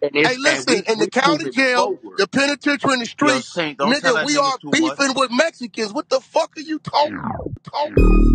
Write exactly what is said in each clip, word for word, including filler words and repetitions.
Hey, listen, in the county jail, the penitentiary, in the streets, nigga, we are beefing with Mexicans. What the fuck are you talking about?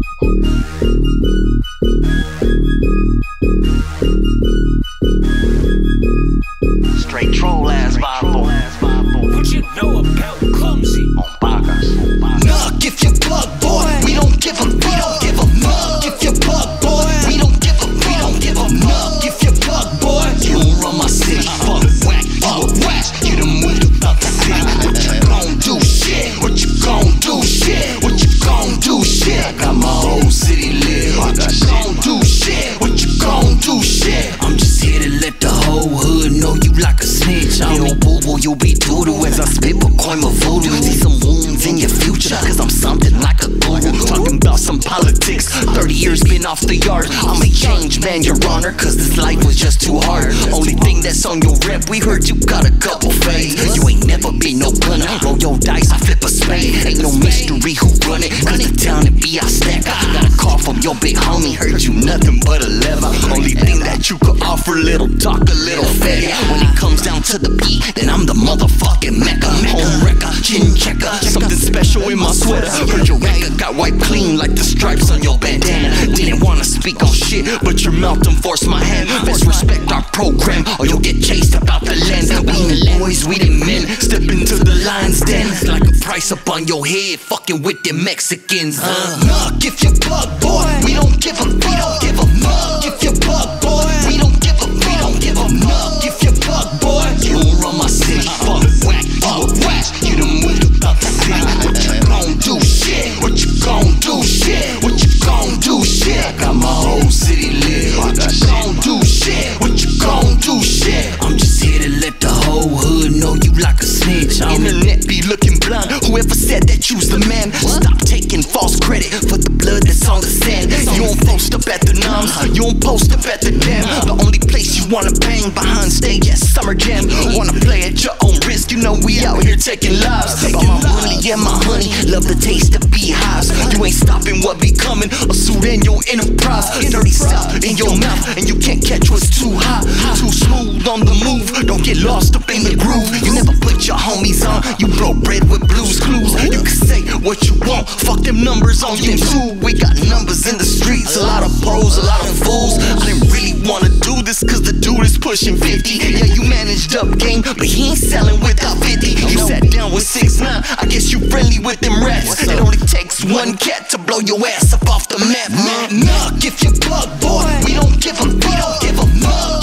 Straight troll ass Bible. What you know about clumsy? On Bagas. Knock if you bug, boy. We don't give a, we don't give a knock if you bug, boy. We don't give a, we don't give a knock if you bug, boy. You don't run my city, fuck whack, fuck whack. You done moved about the city. What you gon' do, shit? What you gon' do, shit? What you gon' do, shit? I got my whole city lit. What you gon' do, shit? What you gon' do, shit? I'm just here to let the whole hood know you like a snitch. I'm a boo-boo, you be doodoo as I spit Bitcoin my voodoo. See some wounds in your future, cause I'm something like a guru. Talking about some politics, thirty years been off the yard. I'm a change man, your honor, cause this life was just too hard. Only thing that's on your rep, we heard you got a couple fades. You ain't never been no gunner, roll your dice, I flip a spade. Ain't no mystery who run it, cause the town it be I stack. I got a call from your big homie, heard you nothing but a lever. Only thing that you could offer, little talk, a little fatty. When it comes down to the beat, then I'm the motherfucking Mecca. Home wrecker, chin checker, something special in my sweater. Heard your record got wiped clean like the stripes on your bandana. Didn't wanna speak on shit, but your mouth done forced my hand. Best respect our program, or you'll get chased about the land. We the boys, we the men, step into the lion's den. Like a price up on your head, fucking with the Mexicans, huh? Knock if you bug, boy. We don't give a, we don't give a knock if you bug, boy. We don't give a, we don't give a knock if you bug, boy. You don't run my city, fuck whack, fuck whack. You done moved about the city. What you gon' do, shit? What you gon' do, shit? What you gon' do, shit? I got my whole city lit. What you gon' do, shit? What you gon' do, shit? I'm just here to let the whole hood know you like a snitch. Internet be looking blind. Whoever said that you's the man, stop taking false credit for the blood that's on the sand. You don't post up at the noms, you don't post up at the dam. The only place you wanna bang behind stage at Summer Jam. Wanna play at your own risk, you know we out here taking lives. But my money, yeah my honey, love the taste of beehives. You ain't stopping what be coming, a suit in your enterprise. Dirty stuff in your mouth, and you can't catch what's too hot. Too smooth on the move, don't get lost up in the groove. You never put your homies on, you broke bread with Blues Clues. You can say what you want, fuck them numbers on YouTube. We got numbers in the streets, a lot of pros, a lot of fools. I didn't really wanna do this cause the dude is pushing fifty. Yeah, you managed up game, but he ain't selling without fifty. You sat down with six nine, I guess you friendly with them rats. It only takes one cat to blow your ass up off the map. Knock if you bug, boy. We don't give a, we don't give a fuck.